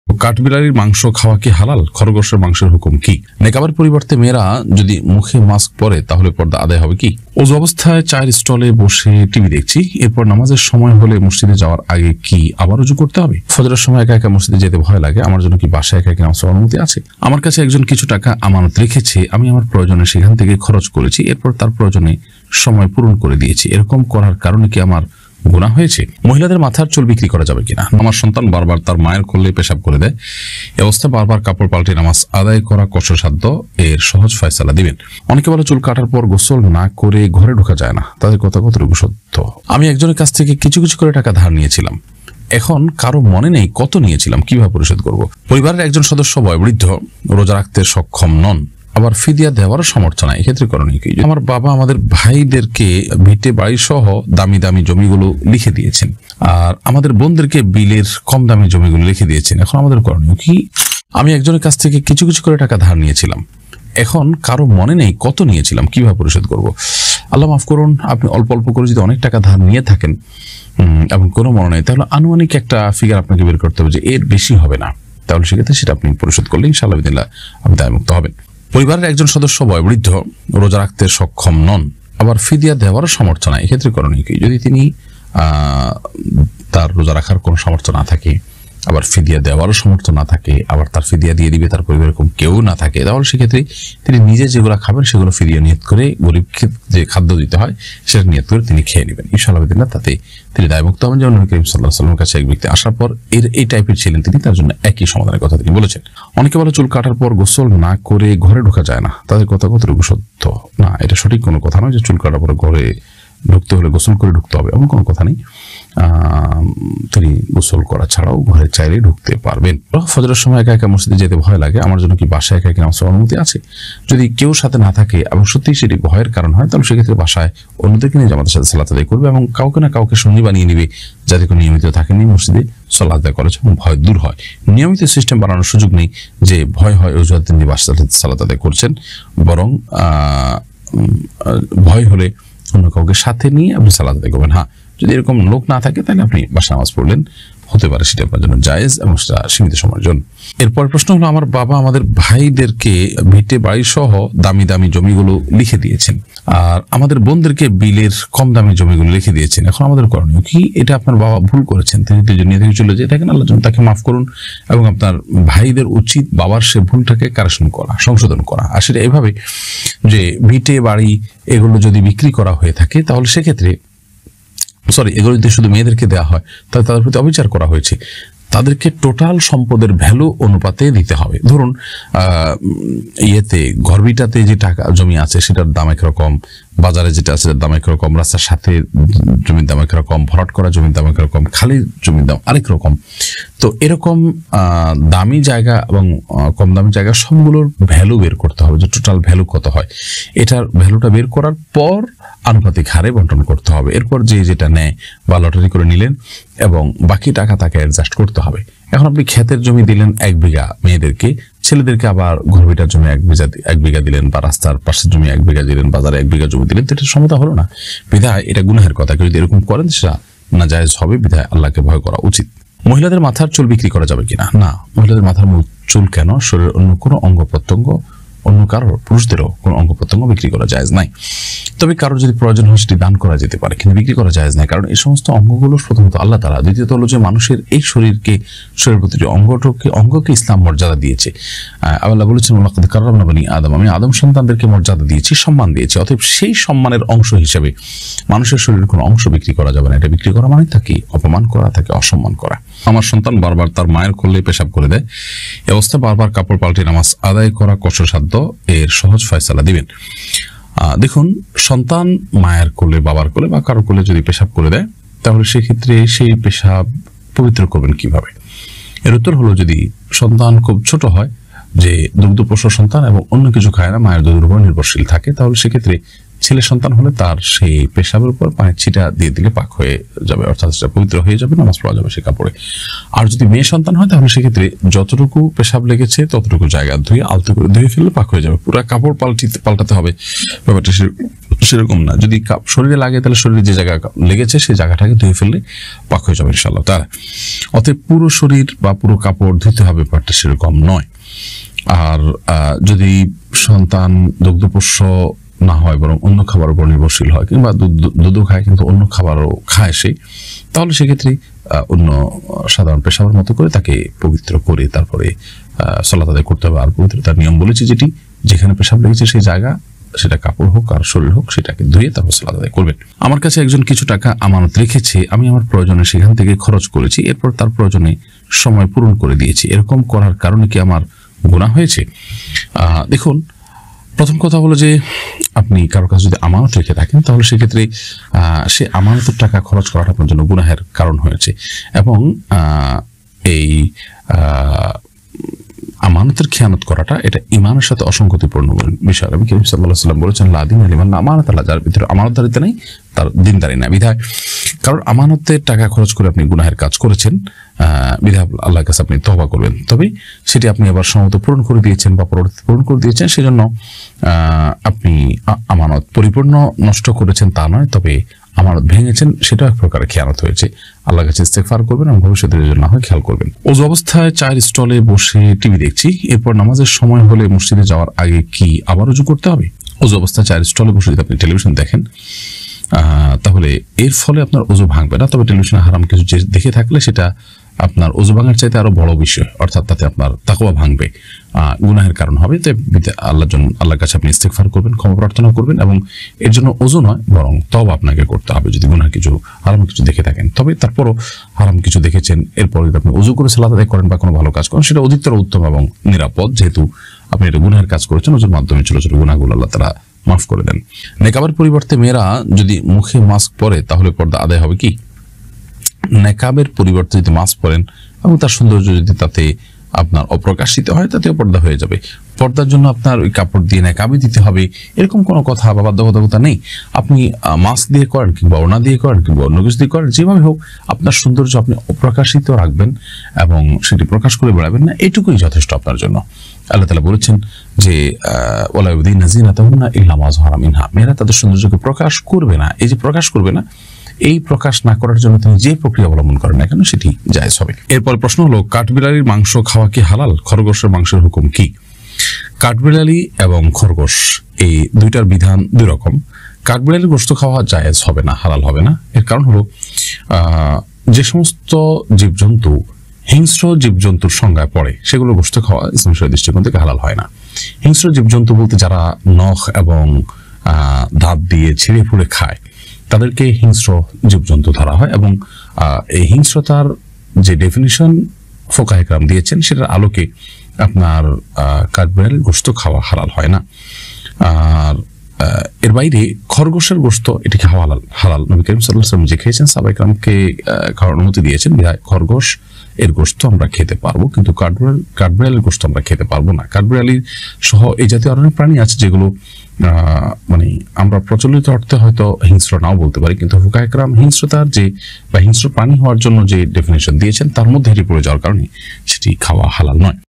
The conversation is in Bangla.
কাঠবিড়ালির মাংস খাওয়া কি হালাল? খরগোশের মাংসের হুকুম কি? নেকাবের পরিবর্তে মেয়েরা যদি মুখে মাস্ক পরে তাহলে পর্দা আদায় হবে কি? ওযু অবস্থায় চায়ের স্টলে বসে টিভি দেখছি, এরপর নামাজের সময় হলে মসজিদে যাওয়ার আগে কি আবার ওযু করতে হবে? ফজরের সময় একা একা মসজিদে যেতে ভয় লাগে, আমার জন্য কি বাসায় একা একা নামাজ পড়ার অনুমতি আছে? আমার কাছে একজন কিছু টাকা আমানত রেখেছে, আমি আমার প্রয়োজনে সেখান থেকে খরচ করেছি, এরপর তার প্রয়োজনে সময় পূরণ করে দিয়েছি। এরকম করার কারণে কি আমার গুনাহ হয়েছে? মহিলাদের মাথার চুল বিক্রি করা যাবে কিনা? আমার সন্তান বারবার তার মায়ের কোলে পেশাব করে দেয়, এ অবস্থায় বারবার কাপড় পাল্টে নামাজ আদায় করা কষ্টসাধ্য, এর সহজ ফয়সালা দিবেন। অনেকে বলে চুল কাটার পর গোসল না করে ঘরে ঢোকা যায় না, তাদের কথা কতটুকু সত্য? আমি একজনের কাছ থেকে কিছু কিছু করে টাকা ধার নিয়েছিলাম, এখন কারো মনে নেই কত নিয়েছিলাম, কিভাবে পরিশোধ করব? পরিবারের একজন সদস্য বয়োবৃদ্ধ, রোজা রাখতে সক্ষম নন, আবার ফিদিয়া দেওয়ারও সামর্থ্য নাই, এক্ষেত্রে করণীয় কি? আমার বাবা আমাদের ভাইদেরকে ভিটে বাড়ি সহ দামি দামি জমিগুলো লিখে দিয়েছেন, আর আমাদের বোনদেরকে বিলের কম দামি জমিগুলো লিখে দিয়েছেন, এখন আমাদের করণীয় কি? আমি একজনের কাছ থেকে কিছু কিছু করে টাকা ধার নিয়েছিলাম, এখন কারো মনে নেই কত নিয়েছিলাম, কিভাবে পরিশোধ করব? আল্লাহ মাফ করুন, আপনি অল্প অল্প করে যদি অনেক টাকা ধার নিয়ে থাকেন এবং কোনো মনে নেই, তাহলে আনুমানিক একটা ফিগার আপনাকে বের করতে হবে যে এর বেশি হবে না, তাহলে সেক্ষেত্রে সেটা আপনি পরিশোধ করলে ইনশাআল্লাহ বিদিল্লাহ আপনি দায়মুক্ত হবেন। পরিবারের একজন সদস্য বয়োবৃদ্ধ, রোজা রাখতে সক্ষম নন, আবার ফিদিয়া দেওয়ারও সামর্থ্য নাই, এক্ষেত্রে করণীয় কি? যদি তিনি তার রোজা রাখার কোনো সামর্থ্য না থাকে, আবার ফিদিয়া দেওয়ারও সামর্থ্য না থাকে, আবার তার ফিদিয়া দিয়ে দিবে তার পরিবারের কেউ না থাকে, তাহলে সেক্ষেত্রে তিনি নিজে যেগুলো খাবেন সেগুলো ফিদিয়া নিয়ত করে, গরিবকে যে খাদ্য দিতে হয় সেটা নিয়ত করে তিনি খেয়ে নেবেন, ইনশাআল্লাহ বিদিল্লাহ তাতে তিনি দায়মুক্ত হবেন। যেমন নবী করিম সাল্লাল্লাহু আলাইহি ওয়াসাল্লামের কাছে এক ব্যক্তি আসার পর এই টাইপের ছিলেন, তিনি তার জন্য একই সমাধানের কথা তিনি বলেছেন। অনেকে বলে চুল কাটার পর গোসল না করে ঘরে ঢোকা যায় না, তাদের কথা কতটুকু সত্য? না, এটা সঠিক কোনো কথা নয় যে চুল কাটার পর ঘরে ঢুকতে হলে গোসল করে ঢুকতে হবে, এমন কোনো কথা নেই। তিনি গোসল করা ছাড়াও ঘরে চাইলে ঢুকতে পারবেন। ফজরের সময় একা একা মসজিদে যেতে ভয় লাগে, আমার জন্য কি বাসায় একা একা নামাজ পড়ার অনুমতি আছে? যদি কেউ সাথে না থাকে এবং সত্যি সেটি ভয়ের কারণ হয়, তাহলে সেক্ষেত্রে বাসায় অন্যদেরকে নিয়ে জামাতের সাথে সালাত আদায় করবে এবং কাউকে না কাউকে সঙ্গী বানিয়ে নিবে, যাতে করে নিয়মিত থাকেনি মসজিদে সালাত আদায় করেছে এবং ভয় দূর হয়। নিয়মিত সিস্টেম বানানোর সুযোগ নেই যে ভয় হয় অজুহাত তিনি বাসায় সালাত আদায় করছেন, বরং ভয় হলে অন্য কাউকে সাথে নিয়ে আপনি সালাত আদায় করবেন। হ্যাঁ, যদি এরকম লোক না থাকে তাহলে আপনি বাসা নামাজ পড়লেন, হতে পারে সেটা আপনার জন্য জায়েজ এবং সেটা সীমিত সময়ের জন্য। এরপর প্রশ্ন হলো, আমার বাবা আমাদের ভাইদেরকে ভিটে বাড়ি সহ দামি দামি জমিগুলো লিখে দিয়েছেন, আর আমাদের বোনদেরকে বিলের কম দামি জমিগুলো লিখে দিয়েছেন, এখন আমাদের করণীয় কি? এটা আপনার বাবা ভুল করেছেন, তিনি দুনিয়া থেকে চলে যেতে থাকেন, আল্লাহ তাকে মাফ করুন, এবং আপনার ভাইদের উচিত বাবার সে ভুলটাকে কারেকশন করা, সংশোধন করা। আর সেটা এভাবে যে ভিটে বাড়ি এগুলো যদি বিক্রি করা হয়ে থাকে, তাহলে সেক্ষেত্রে এগুলো যদি শুধু মেয়েদেরকে দেওয়া হয় তাহলে তাদের প্রতি অবিচার করা হয়েছে, তাদেরকে টোটাল সম্পদের ভ্যালু অনুপাতে দিতে হবে। ধরুন ঘরবিটাতে যে টাকা জমি আছে সেটার দাম একরকম, বাজারে যেটা আছে দাম একরকম, রাস্তার সাথে জমির দাম একরকম, ভরাট করা জমির দাম একরকম, খালি জমির দাম আরেক রকম। তো এরকম দামি জায়গা এবং কম দামি জায়গা সবগুলোর ভ্যালু বের করতে হবে, যে টোটাল ভ্যালু কত হয়, এটার ভ্যালুটা বের করার পর আনুপাতিক হারে বন্টন করতে হবে। এরপর যে যেটা নেয় বা লটারি করে নিলেন এবং বাকি টাকা তাকে অ্যাডজাস্ট করতে হবে। এখন আপনি ক্ষেতের জমি দিলেন 1 বিঘা মেয়েদেরকে, ছেলেদেরকে আবার ঘরবিটার জমি 1 বিঘা দিলেন, বা রাস্তার পাশের জমি 1 বিঘা দিলেন, বাজারে 1 বিঘা জমি দিলেন, তো এটা সমতা হলো না। বিধায় এটা গুনাহের কথা, কেউ যদি এরকম করেন সেটা নাজায়েজ হবে, বিধায় আল্লাহকে ভয় করা উচিত। মহিলাদের মাথার চুল বিক্রি করা যাবে কিনা? না, মহিলাদের মাথার চুল কেন, শরীরের অন্য কোনো অঙ্গ প্রত্যঙ্গ, অন্য কারো পুরুষদেরও কোনো অঙ্গ প্রত্যঙ্গ বিক্রি করা জায়েজ নাই। তবে কারোর যদি প্রয়োজন হয় সেটি দান করা যেতে পারে, কিন্তু বিক্রি করা জায়েজ নাই, কারণ এই সমস্ত অঙ্গগুলো প্রথমত আল্লাহ তাআলা, দ্বিতীয়ত হলো যে মানুষের এই শরীরের প্রতিটি অঙ্গকে ইসলাম মর্যাদা দিয়েছে। আল্লাহ বলেছেন, ওয়ালাকাদ কাররামনা বানি আদম, আমি আদম সন্তানদেরকে মর্যাদা দিয়েছি, সম্মান দিয়েছি, অতএব সেই সম্মানের অংশ হিসেবে মানুষের শরীরের কোনো অংশ বিক্রি করা যাবে না। এটা বিক্রি করা মানে তাকে অপমান করা, তাকে অসম্মান করা। আমার সন্তান বারবার তার মায়ের কোলে পেশাব করে দেয়, এ অবস্থায় বারবার কাপড় পাল্টে নামাজ আদায় করা কষ্টসাধ্য, এর সহজ ফয়সালা দিবেন। দেখুন, সন্তান মায়ের কোলে, বাবার কোলে বা কারো কোলে যদি পেশাব করে দেয়, তাহলে সেক্ষেত্রে সেই পেশাব পবিত্র করবেন কিভাবে? এর উত্তর হলো, যদি সন্তান খুব ছোট হয়, যে দুগ্ধপ্রসব সন্তান এবং অন্য কিছু খায় না, মায়ের দুধের উপর নির্ভরশীল থাকে, তাহলে সেক্ষেত্রে ছেলে সন্তান হলে তার সেই পেশাবের উপর পানির ছিটা দিয়ে দিলে পাক হয়ে যাবে, অর্থাৎ সেটা পবিত্র হয়ে যাবে, নামাজ পড়া যাবে সে কাপড়ে। আর যদি মেয়ে সন্তান হয় তাহলে সেক্ষেত্রে যতটুকু পেশাব লেগেছে ততটুকু জায়গা ধুয়ে আলতো করে ধুয়ে ফেললে পাক হয়ে যাবে। পুরো কাপড় পাল্টাতে হবে ব্যাপারটা সেরকম না। যদি শরীরে লাগে তাহলে শরীরে যে জায়গা লেগেছে সেই জায়গাটাকে ধুয়ে ফেললে পাক হয়ে যাবে ইনশাআল্লাহ তাআলা। অতএব পুরো শরীর বা পুরো কাপড় ধুতে হবে ব্যাপারটা সেরকম নয়। আর যদি সন্তান দুগ্ধপোষ্য না হয় বরং অন্য খাবার উপর নির্ভরশীল হয়, কিংবা দুধও খায় কিন্তু অন্য খাবারও খায় সে, তাহলে সেক্ষেত্রে অন্য সাধারণ পেশাবের মতো করে তাকে পবিত্র করে তারপরে সালাত আদায় করতে হবে। আর পবিত্রতার নিয়ম বলেছি যেটি, যেখানে পেশাব লেগেছে সেই জায়গা, সেটা কাপড় হোক আর শরীর হোক, সেটাকে ধুয়ে তারপর সালাত আদায় করবেন। আমার কাছে একজন কিছু টাকা আমানত রেখেছে, আমি আমার প্রয়োজনে সেখান থেকে খরচ করেছি, এরপর তার প্রয়োজনে সময় পূরণ করে দিয়েছি, এরকম করার কারণে কি আমার গুনাহ হয়েছে? দেখুন, প্রথম কথা হলো যে আপনি কারোর কাছে যদি আমানত রেখে থাকেন তাহলে সেক্ষেত্রে সে আমানতের টাকা খরচ করাটা আপনার জন্য গুনাহের কারণ হয়েছে। এবং এই আমানতের খেয়ানত করাটা এটা ঈমানের সাথে অসঙ্গতিপূর্ণ বিষয়। নবী করিম সাল্লাল্লাহু আলাইহি ওয়াসাল্লাম বলেছেন, লা দীনা লিমান লা আমানাতা লাহু, যার ভিতরে আমানতদারিতা নেই তার দিনদারি না। বিধায় কারণ আমানতের টাকা খরচ করে আপনি গুনাহের কাজ করেছেন, বিধায় আল্লাহর কাছে আপনি তওবা করবেন। তবে সেটি আপনি আবার সমত পূরণ করে দিয়েছেন বা পরবর্তী পূরণ করে দিয়েছেন, সেজন্য আপনি আমানত পরিপূর্ণ নষ্ট করেছেন তা নয়, তবে আমানত ভেঙেছেন, সেটা এক প্রকারের খেয়ানত হয়েছে। আল্লাহর কাছে ইস্তেগফার করবেন এবং ভবিষ্যতের জন্য না হয় খেয়াল করবেন। ওযু অবস্থায় চায়ের স্টলে বসে টিভি দেখছি, এরপর নামাজের সময় হলে মসজিদে যাওয়ার আগে কি আবার ওযু করতে হবে? ওযু অবস্থায় চায়ের স্টলে বসে যদি আপনি টেলিভিশন দেখেন তাহলে এর ফলে আপনার ওযু ভাঙবে না, তবে টেলিভিশনে হারাম কিছু দেখে থাকলে সেটা আপনার ওযু ভাঙার চাইতে আরো বড় বিষয়, অর্থাৎ তাতে আপনার তাকওয়া ভাঙবে, গুনাহের কারণ হবে। তাই আল্লাহর কাছে আপনি ইস্তেগফার করবেন, ক্ষমা প্রার্থনা করবেন, এবং এর জন্য ওযু নয় বরং তওবা আপনাকে করতে হবে যদি গুনাহ কিছু হারাম কিছু দেখে থাকেন। তবে তারপরও হারাম কিছু দেখেছেন, এরপর যদি আপনি ওযু করে সালাত আদায় করেন বা কোনো ভালো কাজ করেন, সেটা অধিকতর উত্তম এবং নিরাপদ, যেহেতু আপনি এটা গুনাহের কাজ করেছেন। ওযুর মাধ্যমে ছোট ছোট গুনাহগুলো আল্লাহ তাআলা মাফ করে দেন। নেকাবের পরিবর্তে মেয়েরা যদি মুখে মাস্ক পরে তাহলে পর্দা আদায় হবে কি? নেকাবের পরিবর্তে যদি মাস্ক পরেন এবং তার সৌন্দর্য যদি তাতে আপনার অপ্রকাশিত হয়, তাতেও পর্দা হয়ে যাবে। পর্দার জন্য আপনার ওই কাপড় দিয়ে নেকাবে দিতে হবে এরকম কোনো কথা বা বাধ্যবাধকতা নেই। আপনি মাস্ক দিয়ে করেন কিংবা ওড়না দিয়ে করেন কিংবা অন্য কিছু দিয়ে করেন, যেভাবে হোক আপনার সৌন্দর্য আপনি অপ্রকাশিত রাখবেন এবং সেটি প্রকাশ করে বেড়াবেন না, এটুকুই যথেষ্ট আপনার জন্য। আল্লাহ তাআলা বলেছেন যে ওয়ালা ইউযিনা যিনাতাহুন্না ইল্লা মা যাহারা মিনহা, মেয়েরা তাদের সৌন্দর্যকে প্রকাশ করবে না। এই যে প্রকাশ করবে না, এই প্রকাশ না করার জন্য তিনি যে প্রক্রিয়া অবলম্বন করেন না কেন সেটি জায়েজ হবে। এরপর প্রশ্ন হলো, কাঠবিড়ালির মাংস খাওয়া কি হালাল? খরগোশের মাংসের হুকুম কি? কাঠবিড়ালি এবং খরগোশ এই দুইটার বিধান দুই রকম। কাঠবিড়ালির গোশত খাওয়া জায়েজ হবে না, হালাল হবে না। এর কারণ হলো যে সমস্ত জীবজন্তু হিংস্র জীবজন্তুর সংজ্ঞায় পড়ে সেগুলো গোশত খাওয়া ইসলামের দৃষ্টিকোণ থেকে হালাল হয় না। হিংস্র জীবজন্তু বলতে যারা নখ এবং দাঁত দিয়ে ছিঁড়ে ফুঁড়ে খায় তাদেরকে হিংস্র জীবজন্তু ধরা হয়, এবং এই হিংস্রতার যে ডেফিনিশন ফোকাহে কেরাম দিয়েছেন সেটার আলোকে আপনার কাঠবিড়ালির গোশত খাওয়া হালাল হয় না। আর এর বাইরে খরগোশের গোশত এটিকে হালাল। নবী করিম সাল্লাল্লাহু আলাইহি ওয়াসাল্লাম যে খেয়েছেন, সাহাবায়ে কেরামকে খাওয়ার অনুমতি দিয়েছেন, বিধায় খরগোশ এর গোশত আমরা খেতে পারবো, কিন্তু কাঠবিড়ালির গোশত আমরা খেতে পারবো না। কাঠবিড়ালি সহ এই জাতীয় অনেক প্রাণী আছে যেগুলো মানে আমরা প্রচলিত অর্থে হয়তো হিংস্র নাও বলতে পারি, কিন্তু ফুকাহে কেরাম হিংস্রতার যে বা হিংস্র প্রাণী হওয়ার জন্য যে ডেফিনেশন দিয়েছেন তার মধ্যে এটি পড়ে যাওয়ার কারণে সেটি খাওয়া হালাল নয়।